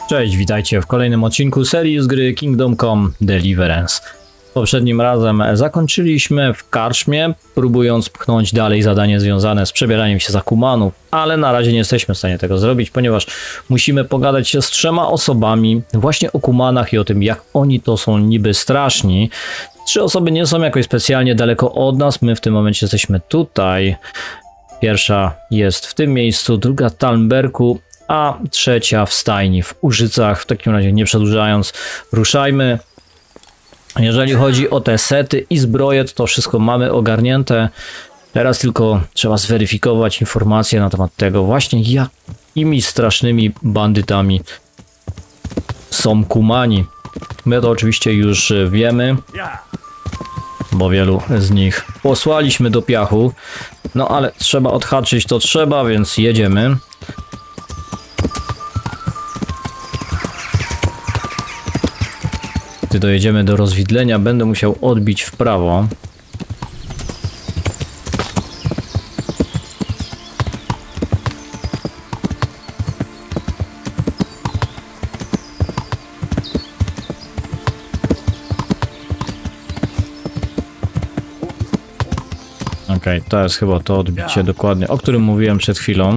Cześć, witajcie w kolejnym odcinku serii z gry Kingdom Come Deliverance. Poprzednim razem zakończyliśmy w karczmie, próbując pchnąć dalej zadanie związane z przebieraniem się za kumanów, ale na razie nie jesteśmy w stanie tego zrobić, ponieważ musimy pogadać się z 3 osobami właśnie o kumanach i o tym, jak oni to są niby straszni. 3 osoby nie są jakoś specjalnie daleko od nas, my w tym momencie jesteśmy tutaj. Pierwsza jest w tym miejscu, druga w Talmberku, a trzecia w stajni w Użycach. W takim razie nie przedłużając, ruszajmy. Jeżeli chodzi o te sety i zbroje, to wszystko mamy ogarnięte. Teraz tylko trzeba zweryfikować informacje na temat tego właśnie, jakimi strasznymi bandytami są kumani. My to oczywiście już wiemy, bo wielu z nich posłaliśmy do piachu. No ale trzeba odhaczyć, to trzeba, więc jedziemy. Gdy dojedziemy do rozwidlenia, będę musiał odbić w prawo. Okej, to jest chyba to odbicie dokładnie, o którym mówiłem przed chwilą.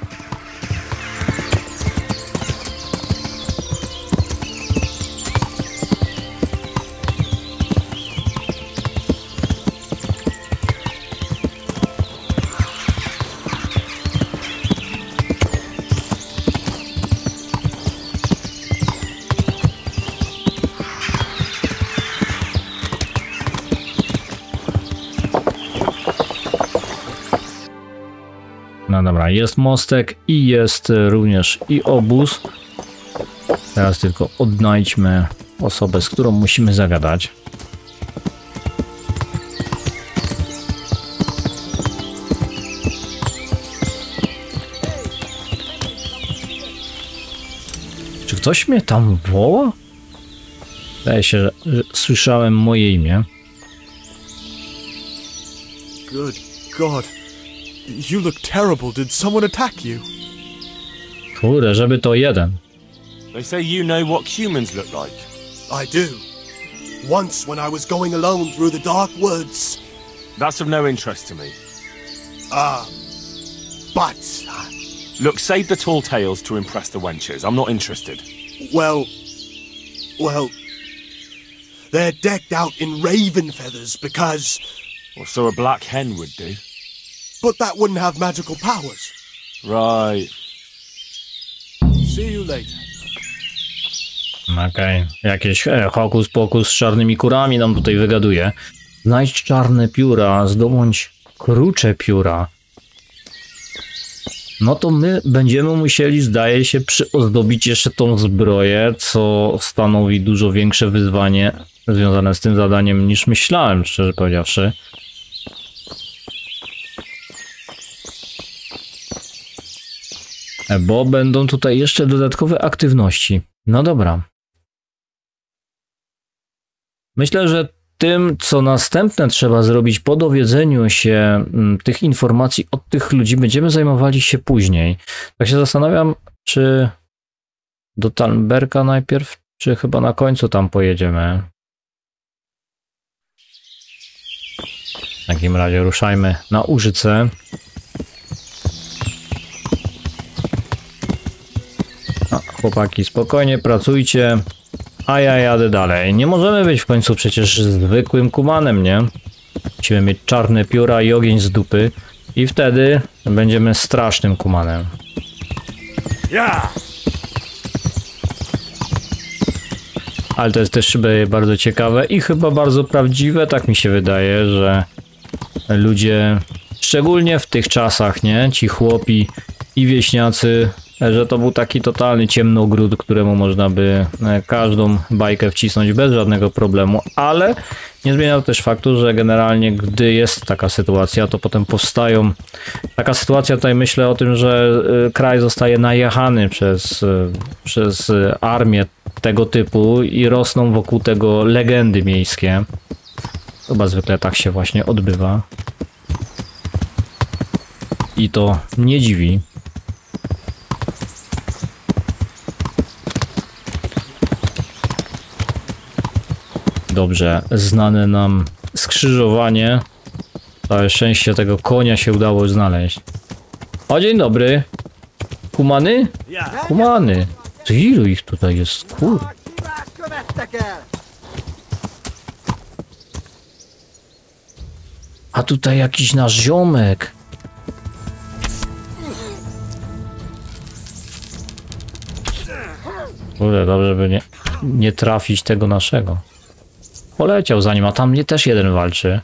No dobra, jest mostek i jest również i obóz. Teraz tylko odnajdźmy osobę, z którą musimy zagadać. Czy ktoś mnie tam woła? Wydaje się, że słyszałem moje imię. Good God. You look terrible. Did someone attack you? Kurde, żeby to jeden. They say you know what humans look like. I do. Once when I was going alone through the dark woods. That's of no interest to me. But... Look, save the tall tales to impress the wenches. I'm not interested. Well... They're decked out in raven feathers because... Well, so a black hen would do. But that wouldn't have magical powers. Right. See you later. Okej, jakieś hokus pokus z czarnymi kurami nam tutaj wygaduje. Znajdź czarne pióra, zdobądź krucze pióra. No to my będziemy musieli, zdaje się, przyozdobić jeszcze tą zbroję, co stanowi dużo większe wyzwanie związane z tym zadaniem niż myślałem, szczerze powiedziawszy. Bo będą tutaj jeszcze dodatkowe aktywności. No dobra. Myślę, że tym, co następne trzeba zrobić po dowiedzeniu się tych informacji od tych ludzi, będziemy zajmowali się później. Tak się zastanawiam, czy do Talmberka najpierw, czy chyba na końcu tam pojedziemy. W takim razie ruszajmy na Użyce. Chłopaki, spokojnie pracujcie, a ja jadę dalej. Nie możemy być w końcu przecież zwykłym kumanem, nie? Musimy mieć czarne pióra i ogień z dupy i wtedy będziemy strasznym kumanem. Ale to jest też bardzo ciekawe i chyba bardzo prawdziwe, tak mi się wydaje, że ludzie, szczególnie w tych czasach, nie? Ci chłopi i wieśniacy, że to był taki totalny ciemnogród, któremu można by każdą bajkę wcisnąć bez żadnego problemu, ale nie zmienia to też faktu, że generalnie gdy jest taka sytuacja, to potem powstają... Taka sytuacja, tutaj myślę o tym, że kraj zostaje najechany przez armię tego typu i rosną wokół tego legendy miejskie. Chyba zwykle tak się właśnie odbywa. I to nie dziwi. dobrze znane nam skrzyżowanie. Całe szczęście tego konia się udało znaleźć. O, dzień dobry. Kumany? Kumany. To ilu ich tutaj jest? Kur... A tutaj jakiś nasz ziomek. Kurde, dobrze by nie trafić tego naszego. Poleciał za nim, a tam mnie też jeden walczy.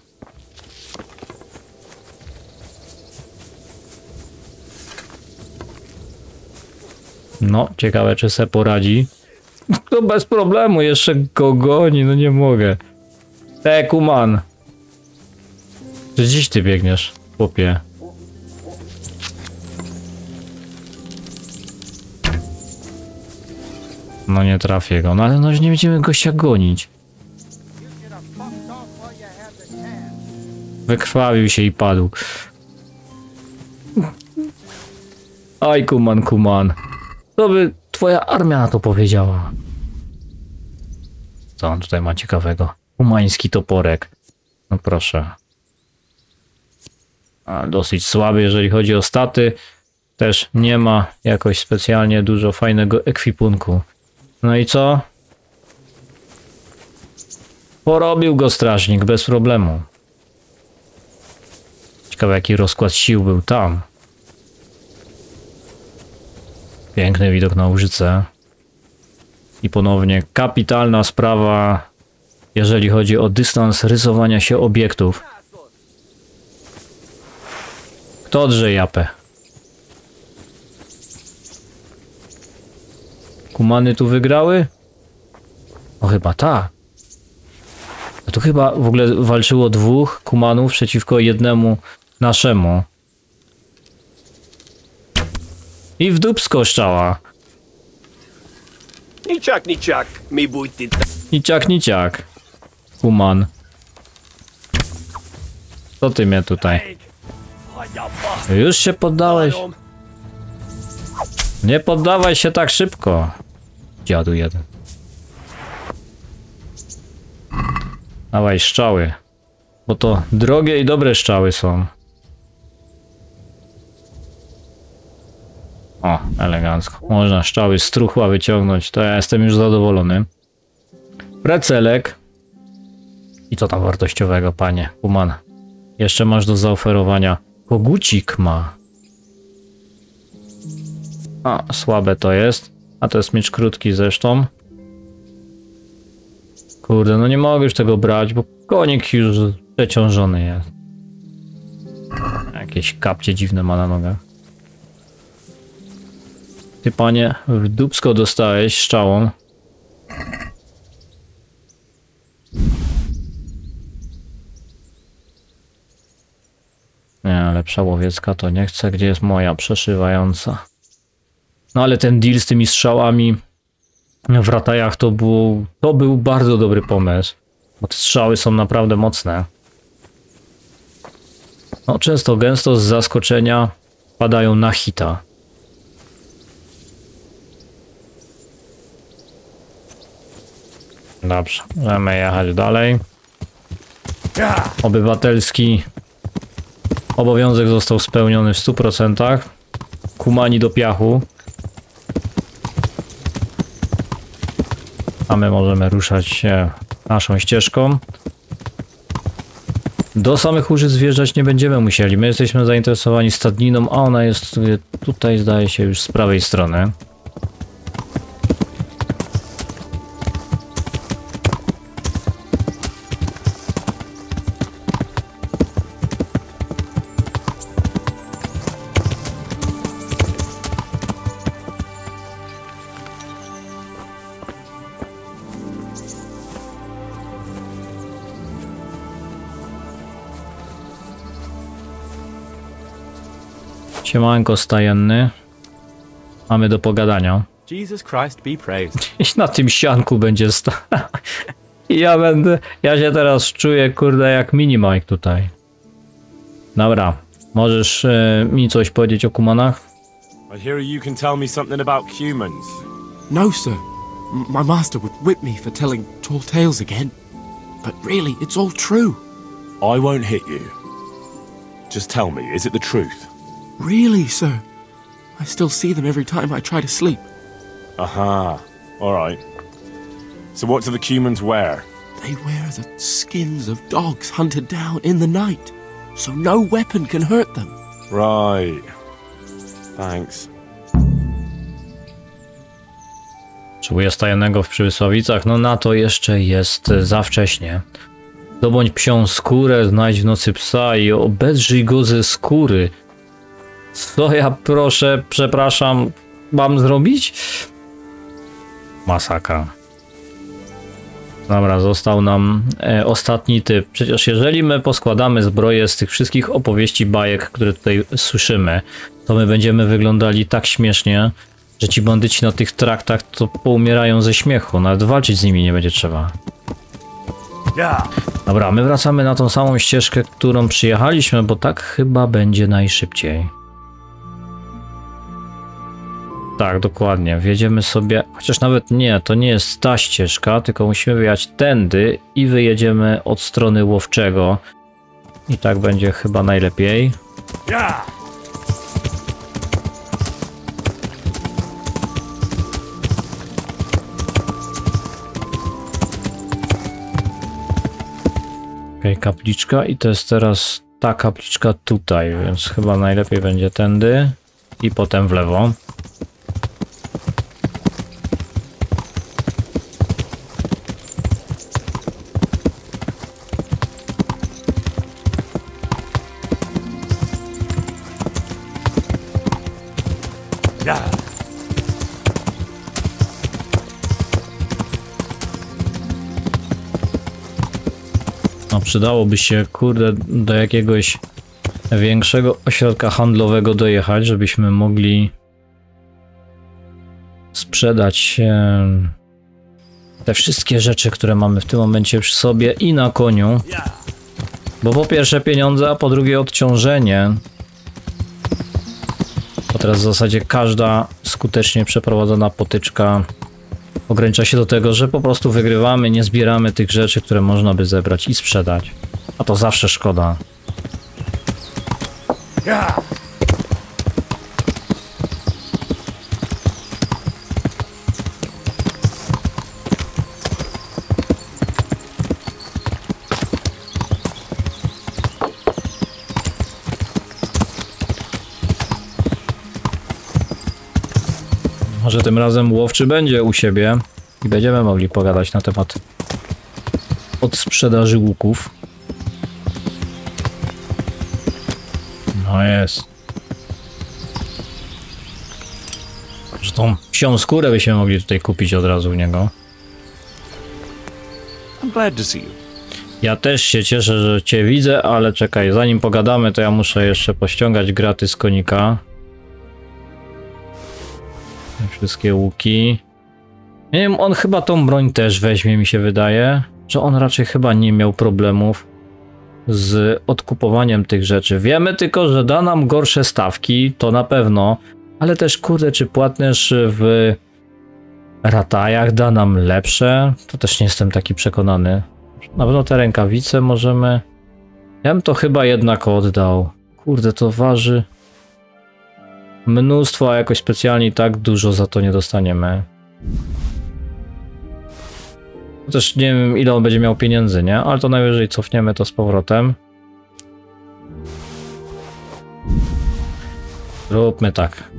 No, ciekawe czy se poradzi. To bez problemu, jeszcze go goni, no nie mogę. Kuman. Gdzieś ty biegniesz, chłopie? No nie trafię go, no ale no już nie będziemy gościa gonić. Wykrwawił się i padł. Aj, kuman, kuman. Co by twoja armia na to powiedziała? Co on tutaj ma ciekawego? Kumański toporek. No proszę. A, dosyć słaby, jeżeli chodzi o staty. Też nie ma jakoś specjalnie dużo fajnego ekwipunku. No i co? Porobił go strażnik bez problemu. Ciekawe jaki rozkład sił był tam. Piękny widok na Łużycę. I ponownie kapitalna sprawa, jeżeli chodzi o dystans rysowania się obiektów. Kto drze japę? Kumany tu wygrały? O, chyba tak. No to chyba w ogóle walczyło dwóch kumanów przeciwko jednemu naszemu. I w dupsko szczała. Niciak, mi bójty. Niciak. Kuman. Co ty mnie tutaj? Już się poddałeś? Nie poddawaj się tak szybko. Dziadu jeden. Dawaj strzały. Bo to drogie i dobre strzały są. O, elegancko. Można strzały z truchła wyciągnąć. To ja jestem już zadowolony. Precelek. I co tam wartościowego, panie? Kuman. Jeszcze masz do zaoferowania. Kogucik ma. A, słabe to jest. A to jest miecz krótki zresztą. Kurde, no nie mogę już tego brać, bo konik już przeciążony jest. Jakieś kapcie dziwne ma na nogach. Ty, panie, w dupsko dostałeś strzałą. Nie, lepsza łowiecka to nie chcę. Gdzie jest moja przeszywająca? No ale ten deal z tymi strzałami w ratajach to był bardzo dobry pomysł. Bo te strzały są naprawdę mocne. No często, gęsto z zaskoczenia padają na hita. Dobrze, możemy jechać dalej. Obywatelski obowiązek został spełniony w 100%. Kumani do piachu. A my możemy ruszać się naszą ścieżką. Do samych Łużyc wjeżdżać nie będziemy musieli. My jesteśmy zainteresowani stadniną, a ona jest tutaj, zdaje się, już z prawej strony. Siemanko stajenny. Mamy do pogadania. Jesus Christ be praised. I na tym sianku będzie ja się teraz czuję, kurde, jak Minimike tutaj. Dobra, możesz mi coś powiedzieć o kumanach? I hear you can tell me something about humans. No, sir. My master would whip me for telling tall tales again. but really, it's all true. I won't hit you. Just tell me, is it the truth? Really, sir? I still see them every time I try to sleep. Aha. All right. So what do the humans wear? They wear the skins of dogs hunted down in the night, so no weapon can hurt them. Right. Thanks. Potrzebuję stajanego w Przemysławicach. No na to jeszcze jest za wcześnie. Zdobądź psią skórę, znajdź w nocy psa i obedrzyj go ze skóry. Co ja proszę, przepraszam, mam zrobić? Masakra. Dobra, został nam ostatni typ. Przecież jeżeli my poskładamy zbroję z tych wszystkich opowieści bajek, które tutaj słyszymy, to my będziemy wyglądali tak śmiesznie, że ci bandyci na tych traktach to poumierają ze śmiechu. Nawet walczyć z nimi nie będzie trzeba. Dobra, my wracamy na tą samą ścieżkę, którą przyjechaliśmy, bo tak chyba będzie najszybciej. Tak, dokładnie. Wjedziemy sobie, chociaż nawet nie, to nie jest ta ścieżka, tylko musimy wyjechać tędy i wyjedziemy od strony Łowczego. I tak będzie chyba najlepiej. Okej, kapliczka i to jest teraz ta kapliczka tutaj, więc chyba najlepiej będzie tędy i potem w lewo. No przydałoby się, kurde, do jakiegoś większego ośrodka handlowego dojechać, żebyśmy mogli sprzedać te wszystkie rzeczy, które mamy w tym momencie przy sobie i na koniu. Bo po pierwsze pieniądze, a po drugie odciążenie. Bo teraz w zasadzie każda skutecznie przeprowadzona potyczka ogranicza się do tego, że po prostu wygrywamy, nie zbieramy tych rzeczy, które można by zebrać i sprzedać. A to zawsze szkoda. Może tym razem Łowczy będzie u siebie i będziemy mogli pogadać na temat odsprzedaży łuków. No jest. Że tą psią skórę byśmy mogli tutaj kupić od razu u niego. I'm glad to see you. Ja też się cieszę, że cię widzę, ale czekaj, zanim pogadamy, to ja muszę jeszcze pościągać graty z konika. Wszystkie łuki. Nie wiem, on chyba tą broń też weźmie, mi się wydaje. Że on raczej chyba nie miał problemów z odkupowaniem tych rzeczy. Wiemy tylko, że da nam gorsze stawki, to na pewno. Ale też, kurde, czy płatnerz w ratajach da nam lepsze? To też nie jestem taki przekonany. Na pewno te rękawice możemy... Ja bym to chyba jednak oddał. Kurde, to waży... mnóstwo, a jakoś specjalnie tak dużo za to nie dostaniemy. Też nie wiem, ile on będzie miał pieniędzy, nie? Ale to najwyżej cofniemy to z powrotem. Róbmy tak.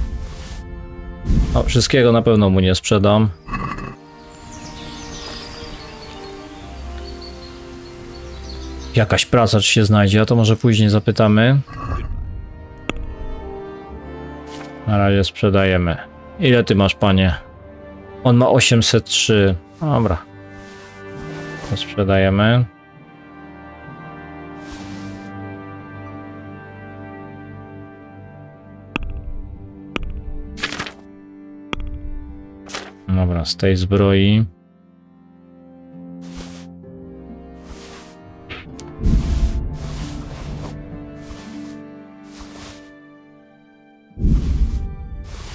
O, wszystkiego na pewno mu nie sprzedam. Jakaś praca czy się znajdzie, a to może później zapytamy. Na razie sprzedajemy. Ile ty masz, panie? On ma 803. Dobra. To sprzedajemy. Dobra, z tej zbroi.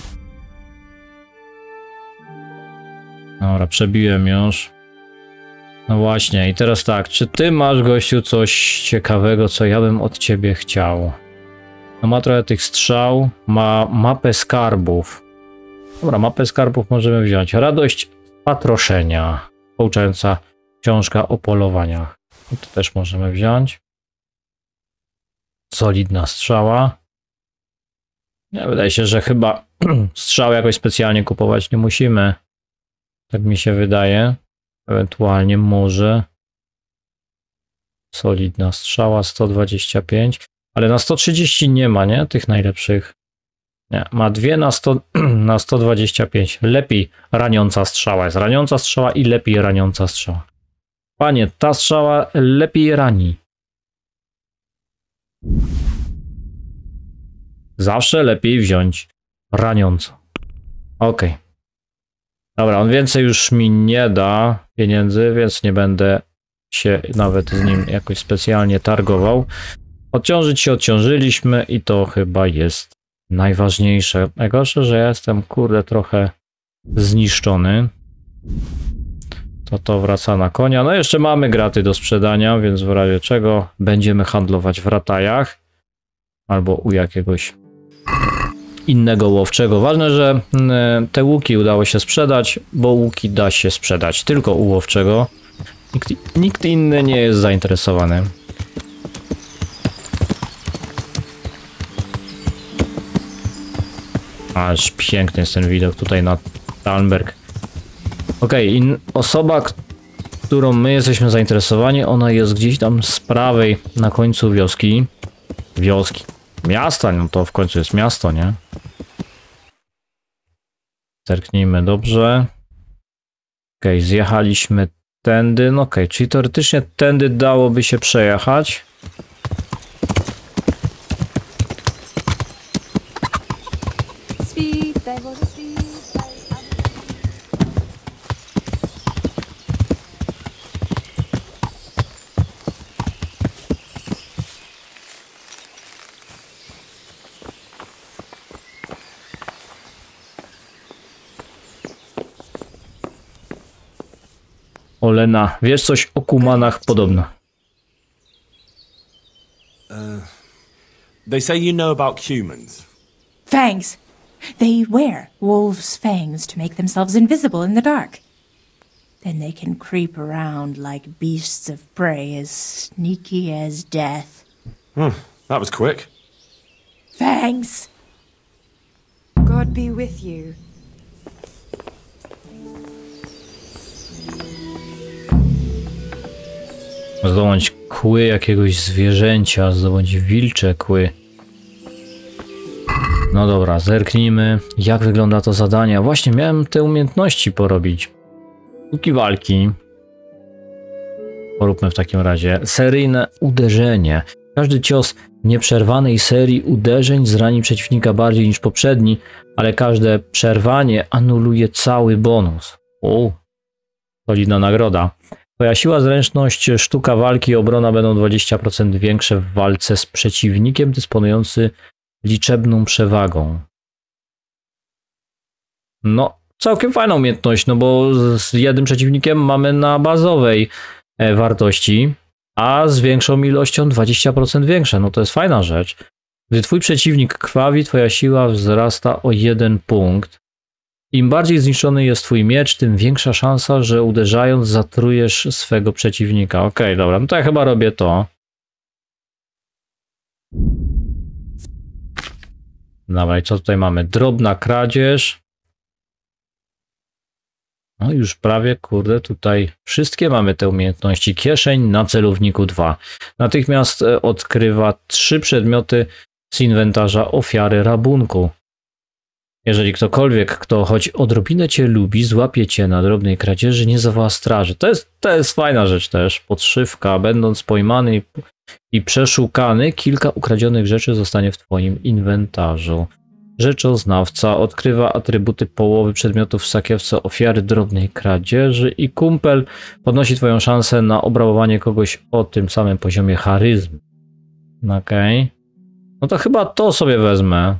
Dobra, przebiłem już. No właśnie, i teraz tak, czy ty masz, gościu, coś ciekawego, co ja bym od ciebie chciał? No ma trochę tych strzał, ma mapę skarbów. Dobra, mapę skarbów możemy wziąć. Radość patroszenia. Pouczająca książka o polowaniach. I to też możemy wziąć. Solidna strzała. Ja wydaje się, że chyba strzał jakoś specjalnie kupować nie musimy. Tak mi się wydaje. Ewentualnie może. Solidna strzała 125. Ale na 130 nie ma, nie? Tych najlepszych. Nie, ma dwie na 100, na 125. Lepiej raniąca strzała jest. Raniąca strzała i lepiej raniąca strzała. Panie, ta strzała lepiej rani. Zawsze lepiej wziąć raniąco. Ok. Dobra, on więcej już mi nie da pieniędzy, więc nie będę się nawet z nim jakoś specjalnie targował. Odciążyć się odciążyliśmy i to chyba jest najważniejsze. Najgorsze, że ja jestem, kurde, trochę zniszczony. To wraca na konia. No jeszcze mamy graty do sprzedania, więc w razie czego będziemy handlować w ratajach. Albo u jakiegoś innego łowczego. Ważne, że te łuki udało się sprzedać, bo łuki da się sprzedać tylko u łowczego. Nikt inny nie jest zainteresowany. Aż piękny jest ten widok tutaj na Talmberg. Okej, osoba, którą my jesteśmy zainteresowani, ona jest gdzieś tam z prawej na końcu wioski. Miasta, no to w końcu jest miasto, nie? Zerknijmy dobrze. Okej, zjechaliśmy tędy. No okej, czyli teoretycznie tędy dałoby się przejechać. Olena, wiesz coś o kumanach podobno. They say you know about humans. Fangs. They wear wolves' fangs to make themselves invisible in the dark. Then they can creep around like beasts of prey as sneaky as death. That was quick. Fangs! God be with you. Zdobądź kły jakiegoś zwierzęcia, zdobądź wilcze kły. No dobra, zerknijmy, jak wygląda to zadanie. Właśnie miałem te umiejętności porobić. Sztuki walki. Poróbmy w takim razie. Seryjne uderzenie. Każdy cios nieprzerwanej serii uderzeń zrani przeciwnika bardziej niż poprzedni, ale każde przerwanie anuluje cały bonus. O, solidna nagroda. Twoja siła, zręczność, sztuka walki i obrona będą 20% większe w walce z przeciwnikiem dysponujący liczebną przewagą. No, całkiem fajna umiejętność, no bo z jednym przeciwnikiem mamy na bazowej wartości, a z większą ilością 20% większe. No to jest fajna rzecz. Gdy twój przeciwnik krwawi, twoja siła wzrasta o 1 punkt. Im bardziej zniszczony jest twój miecz, tym większa szansa, że uderzając zatrujesz swego przeciwnika. Okej, dobra, no to ja chyba robię to. Dobra, i co tutaj mamy? Drobna kradzież. No już prawie, kurde, tutaj wszystkie mamy te umiejętności. Kieszeń na celowniku 2. Natychmiast odkrywa 3 przedmioty z inwentarza ofiary rabunku. Jeżeli ktokolwiek, kto choć odrobinę cię lubi, złapie cię na drobnej kradzieży, nie zawoła straży. To jest fajna rzecz też. Podszywka. Będąc pojmany i przeszukany, kilka ukradzionych rzeczy zostanie w twoim inwentarzu. Rzeczoznawca odkrywa atrybuty połowy przedmiotów w sakiewce ofiary drobnej kradzieży i kumpel podnosi twoją szansę na obrabowanie kogoś o tym samym poziomie charyzmy. Okej. No to chyba to sobie wezmę.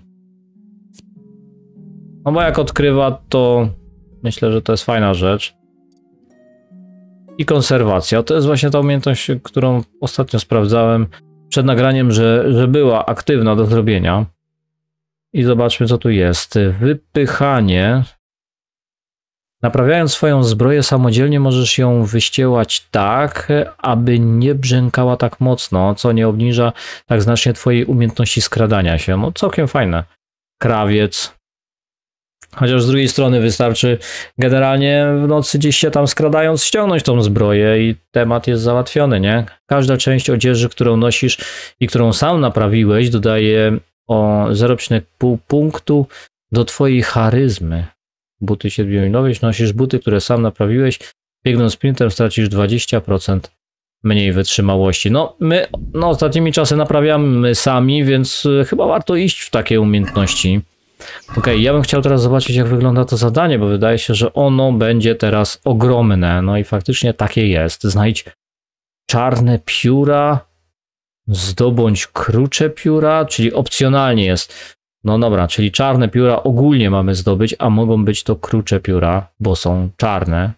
No bo jak odkrywa, to myślę, że to jest fajna rzecz. i konserwacja. To jest właśnie ta umiejętność, którą ostatnio sprawdzałem przed nagraniem, że była aktywna do zrobienia. I zobaczmy, co tu jest. Wypychanie. Naprawiając swoją zbroję samodzielnie możesz ją wyściełać tak, aby nie brzękała tak mocno, co nie obniża tak znacznie twojej umiejętności skradania się. No całkiem fajne. Krawiec. Chociaż z drugiej strony wystarczy generalnie w nocy gdzieś się tam skradając ściągnąć tą zbroję i temat jest załatwiony, nie? Każda część odzieży, którą nosisz i którą sam naprawiłeś, dodaje o 0,5 punktu do twojej charyzmy. Buty się zmieniłeś, nosisz buty, które sam naprawiłeś, biegnąc sprintem stracisz 20% mniej wytrzymałości. No my ostatnimi czasy naprawiamy sami, więc chyba warto iść w takie umiejętności. Okej, ja bym chciał teraz zobaczyć, jak wygląda to zadanie, bo wydaje się, że ono będzie teraz ogromne. No i faktycznie takie jest. Znajdź czarne pióra, zdobądź krucze pióra, czyli opcjonalnie jest. No dobra, czyli czarne pióra ogólnie mamy zdobyć, a mogą być to krucze pióra, bo są czarne.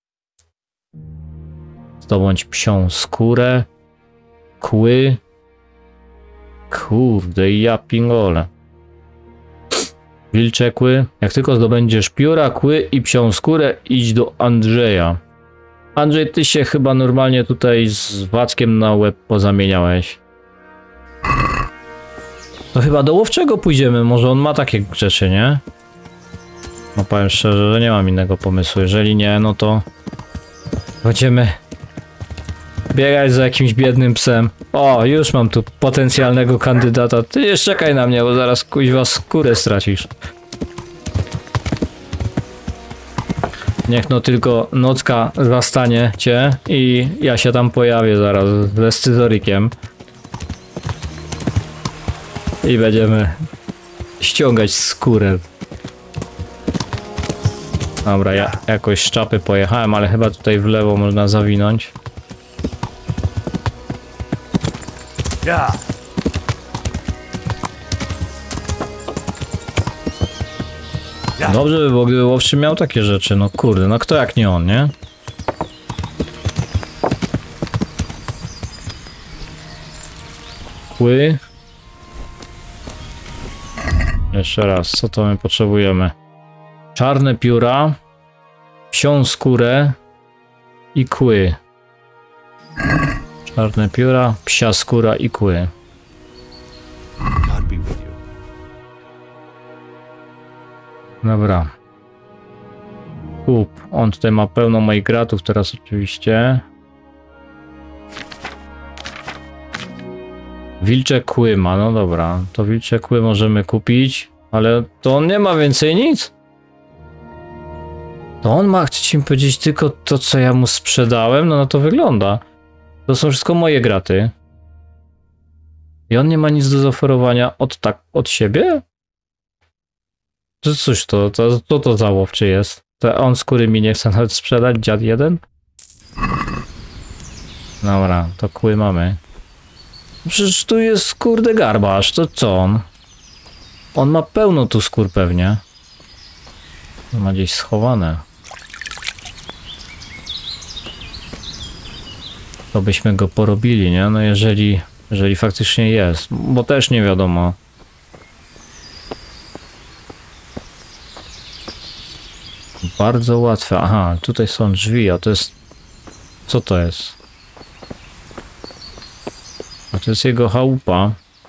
Zdobądź psią skórę, kły. Kurde, ja pingole. Wilcze kły. Jak tylko zdobędziesz pióra, kły i psią skórę, idź do Andrzeja. Andrzej, ty się chyba normalnie tutaj z Wackiem na łeb pozamieniałeś. To chyba do łowczego pójdziemy, może on ma takie rzeczy, nie? No powiem szczerze, że nie mam innego pomysłu. Jeżeli nie, no to będziemy biegać za jakimś biednym psem. O, już mam tu potencjalnego kandydata. Ty jeszcze czekaj na mnie, bo zaraz kuźwa skórę stracisz. Niech no tylko nocka zastanie cię i ja się tam pojawię zaraz ze scyzorykiem. I będziemy ściągać skórę. Dobra, ja jakoś z czapy pojechałem, ale chyba tutaj w lewo można zawinąć. Dobrze by było, gdyby łowczy miał takie rzeczy. No kurde, no kto jak nie on, nie? Kły. Jeszcze raz, co to my potrzebujemy? Czarne pióra, psią skórę i kły. Czarne pióra, psia skóra i kły. God be with you. Dobra. Kup. On tutaj ma pełno moich gratów teraz oczywiście. Wilcze kły ma, no dobra. To wilcze kły możemy kupić, ale to on nie ma więcej nic. To on ma, chcecie mi powiedzieć, tylko to, co ja mu sprzedałem? No to wygląda. To są wszystko moje graty. I on nie ma nic do zaoferowania od siebie? To cóż co to za łowczy jest? To on skóry mi nie chce nawet sprzedać, dziad jeden? Dobra, to kły mamy. Przecież tu jest kurde garbarz, to co on? On ma pełno tu skór pewnie. Ma gdzieś schowane. To byśmy go porobili, nie? No jeżeli faktycznie jest, bo też nie wiadomo. Bardzo łatwe. Aha, tutaj są drzwi, a to jest... Co to jest? A to jest jego chałupa.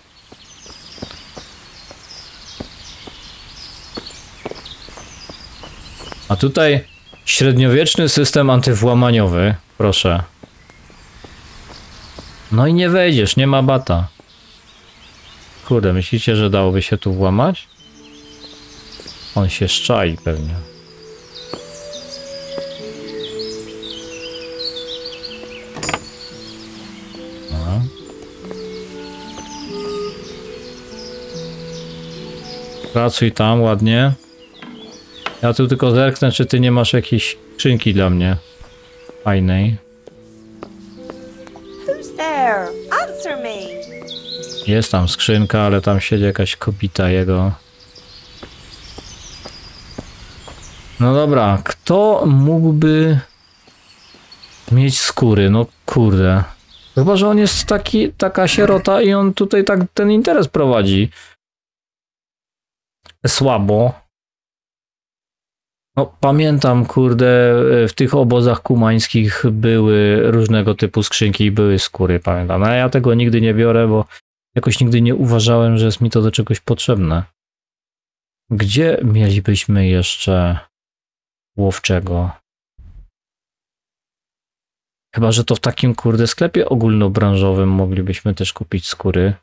A tutaj średniowieczny system antywłamaniowy. Proszę. No i nie wejdziesz, nie ma bata. Kurde, myślicie, że dałoby się tu włamać? On się szczai pewnie. Aha. Pracuj tam ładnie. Ja tu tylko zerknę, czy ty nie masz jakiejś skrzynki dla mnie fajnej. Who's there? Answer me. Jest tam skrzynka, ale tam siedzi jakaś kobita jego. No dobra, kto mógłby Mieć skóry, no kurde. Chyba, że on jest taka sierota i on tutaj tak ten interes prowadzi. Słabo. No pamiętam, kurde, w tych obozach kumańskich były różnego typu skrzynki i były skóry, pamiętam. Ale ja tego nigdy nie biorę, bo jakoś nigdy nie uważałem, że jest mi to do czegoś potrzebne. Gdzie mielibyśmy jeszcze łowczego? Chyba, że to w takim, kurde, sklepie ogólnobranżowym moglibyśmy też kupić skóry.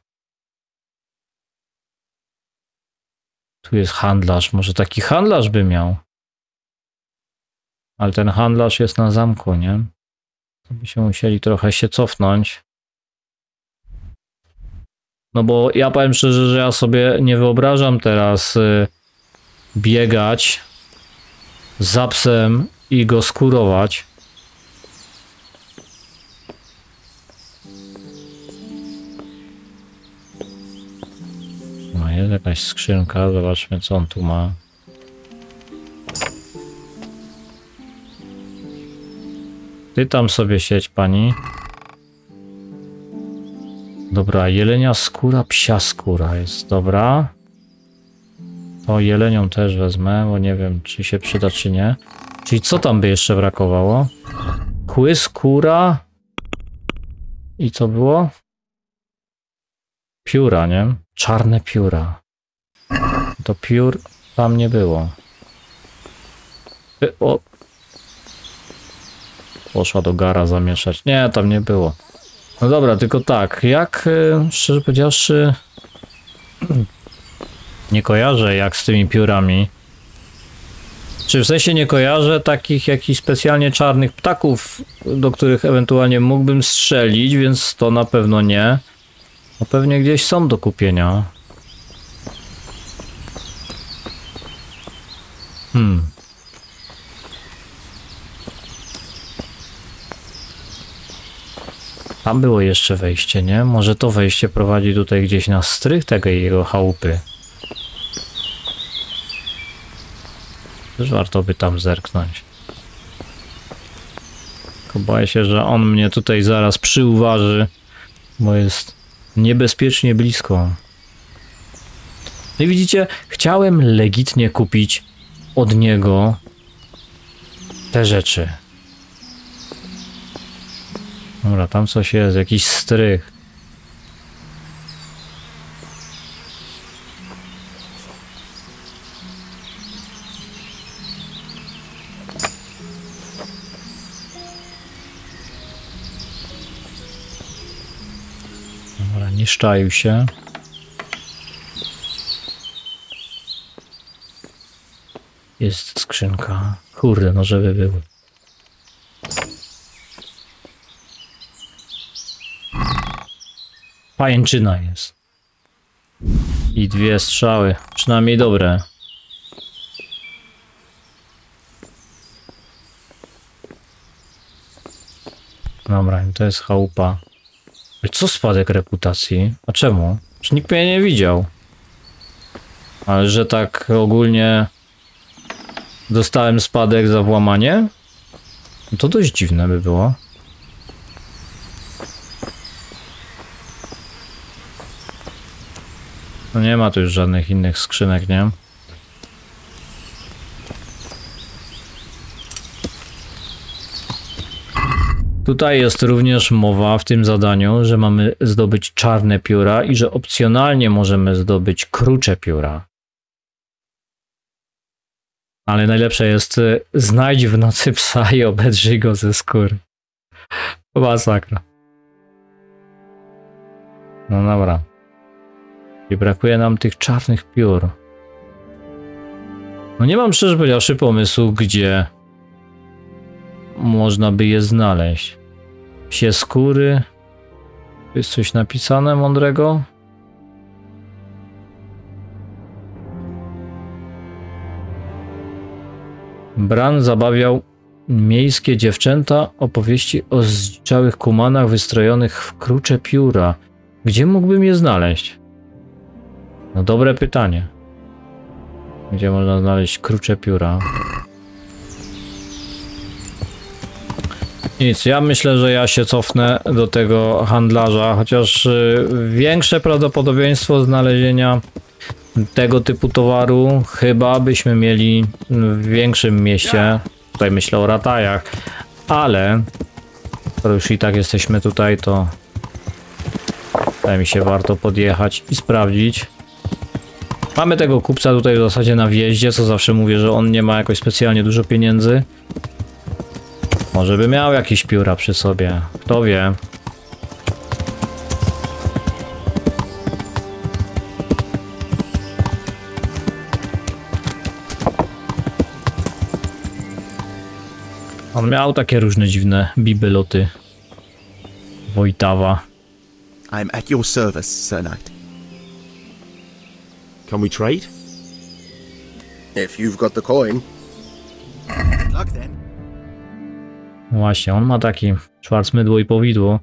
Tu jest handlarz, może taki handlarz by miał. Ale ten handlarz jest na zamku, nie? To by się musieli trochę się cofnąć. No bo ja powiem szczerze, że ja sobie nie wyobrażam teraz biegać za psem i go skórować. No jest jakaś skrzynka, zobaczmy co on tu ma. Ty tam sobie siedź, pani. Dobra, jelenia skóra, psia skóra jest, dobra. To jelenią też wezmę, bo nie wiem, czy się przyda, czy nie. Czyli co tam by jeszcze brakowało? Kły, skóra. I co było? Pióra, nie? Czarne pióra. To piór tam nie było. O. Poszła do gara zamieszać. Nie, tam nie było. No dobra, tylko tak, jak szczerze powiedziawszy nie kojarzę jak z tymi piórami. Czy w sensie nie kojarzę takich jakichś specjalnie czarnych ptaków, do których ewentualnie mógłbym strzelić, więc to na pewno nie. No pewnie gdzieś są do kupienia. Tam było jeszcze wejście, nie? Może to wejście prowadzi tutaj gdzieś na strych tej jego chałupy. Też warto by tam zerknąć. Tylko boję się, że on mnie tutaj zaraz przyuważy, bo jest niebezpiecznie blisko. No i widzicie, chciałem legitnie kupić od niego te rzeczy. Dobra, tam coś jest, jakiś strych. Dobra, nie szczaił się. Jest skrzynka. Kurde, no żeby były. Pajęczyna jest. I 2 strzały. Przynajmniej dobre. Dobra, to jest chałupa. Co spadek reputacji? A czemu? Czy nikt mnie nie widział? Ale że tak ogólnie dostałem spadek za włamanie? No to dość dziwne by było. No nie ma tu już żadnych innych skrzynek, nie? Tutaj jest również mowa w tym zadaniu, że mamy zdobyć czarne pióra i że opcjonalnie możemy zdobyć krucze pióra. Ale najlepsze jest znajdź w nocy psa i obedrzyj go ze skóry. Masakra. No dobra. I brakuje nam tych czarnych piór. No nie mam szczerze powiedziawszy pomysłu, gdzie można by je znaleźć. Psie skóry. Jest coś napisane mądrego? Bran zabawiał miejskie dziewczęta opowieści o zdziczałych kumanach wystrojonych w krucze pióra. Gdzie mógłbym je znaleźć? No dobre pytanie. Gdzie można znaleźć krucze pióra? Nic, ja myślę, że ja się cofnę do tego handlarza, chociaż większe prawdopodobieństwo znalezienia tego typu towaru chyba byśmy mieli w większym mieście. Tutaj myślę o Ratajach, ale skoro już i tak jesteśmy tutaj, to wydaje mi się warto podjechać i sprawdzić. Mamy tego kupca tutaj w zasadzie na wjeździe, co zawsze mówię, że on nie ma jakoś specjalnie dużo pieniędzy. Może by miał jakieś pióra przy sobie, kto wie. On miał takie różne dziwne bibeloty. Wojtawa. I'm at your service, Sir Knight. Can we trade? If you've got the coin. Good luck then. Właśnie, on ma taki szwarcmydło i powidło.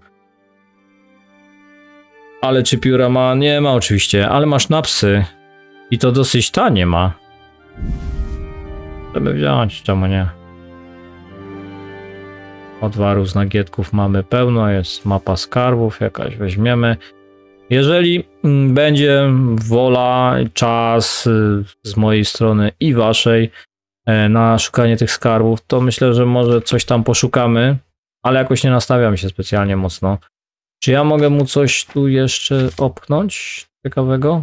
Ale czy pióra ma? Nie ma oczywiście, ale ma sznapsy. I to dosyć tanie ma. Żeby wziąć, czemu nie? Odwarów z nagietków mamy pełno, jest mapa skarbów jakaś, weźmiemy. Jeżeli będzie wola, czas z mojej strony i waszej na szukanie tych skarbów, to myślę, że może coś tam poszukamy, ale jakoś nie nastawiam się specjalnie mocno. Czy ja mogę mu coś tu jeszcze opchnąć ciekawego?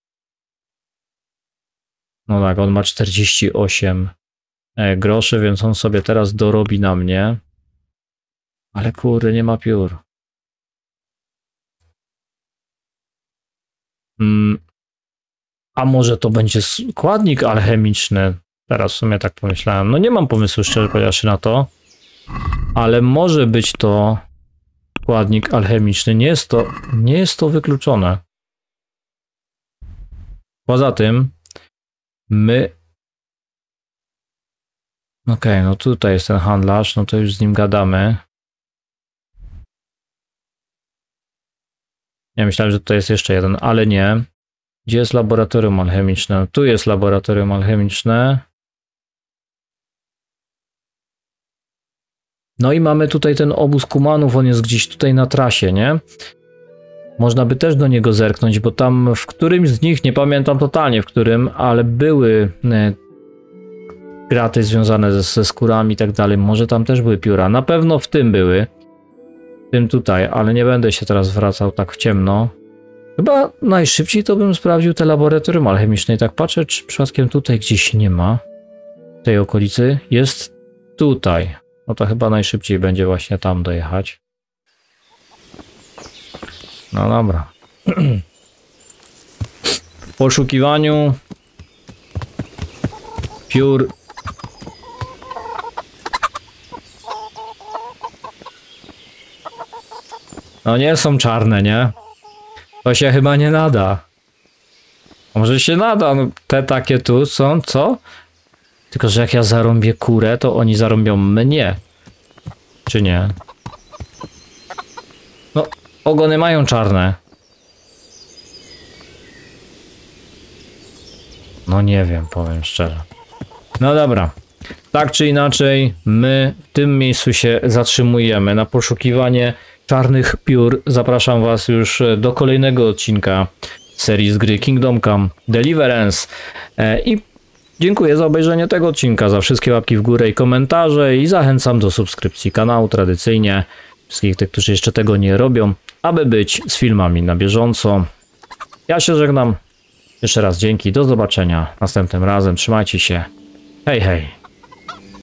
No tak, on ma 48 groszy, więc on sobie teraz dorobi na mnie. Ale kurde, nie ma piór. A może to będzie składnik alchemiczny? Teraz w sumie tak pomyślałem. No nie mam pomysłu, szczerze powiedziawszy, na to. Ale może być to składnik alchemiczny. Nie jest to wykluczone. Poza tym my... Okej, no tutaj jest ten handlarz, no to już z nim gadamy. Ja myślałem, że to jest jeszcze jeden, ale nie. Gdzie jest laboratorium alchemiczne? Tu jest laboratorium alchemiczne. No i mamy tutaj ten obóz kumanów, on jest gdzieś tutaj na trasie, nie? Można by też do niego zerknąć, bo tam w którymś z nich, nie pamiętam totalnie w którym, ale były graty związane ze skórami i tak dalej. Może tam też były pióra. Na pewno w tym były. W tym tutaj, ale nie będę się teraz wracał tak w ciemno. Chyba najszybciej to bym sprawdził te laboratorium alchemiczne i tak patrzę, czy przypadkiem tutaj gdzieś nie ma. W tej okolicy. Jest tutaj. No to chyba najszybciej będzie właśnie tam dojechać. No dobra. W poszukiwaniu piór no nie są czarne, nie? To się chyba nie nada. Może się nada, no te takie tu są, co? Tylko, że jak ja zarąbię kurę, to oni zarąbią mnie. Czy nie? No, ogony mają czarne. No nie wiem, powiem szczerze. No dobra. Tak czy inaczej, my w tym miejscu się zatrzymujemy na poszukiwanie czarnych piór. Zapraszam was już do kolejnego odcinka serii z gry Kingdom Come Deliverance. I dziękuję za obejrzenie tego odcinka, za wszystkie łapki w górę i komentarze i zachęcam do subskrypcji kanału tradycyjnie. Wszystkich tych, którzy jeszcze tego nie robią, aby być z filmami na bieżąco. Ja się żegnam. Jeszcze raz dzięki, do zobaczenia następnym razem. Trzymajcie się. Hej, hej.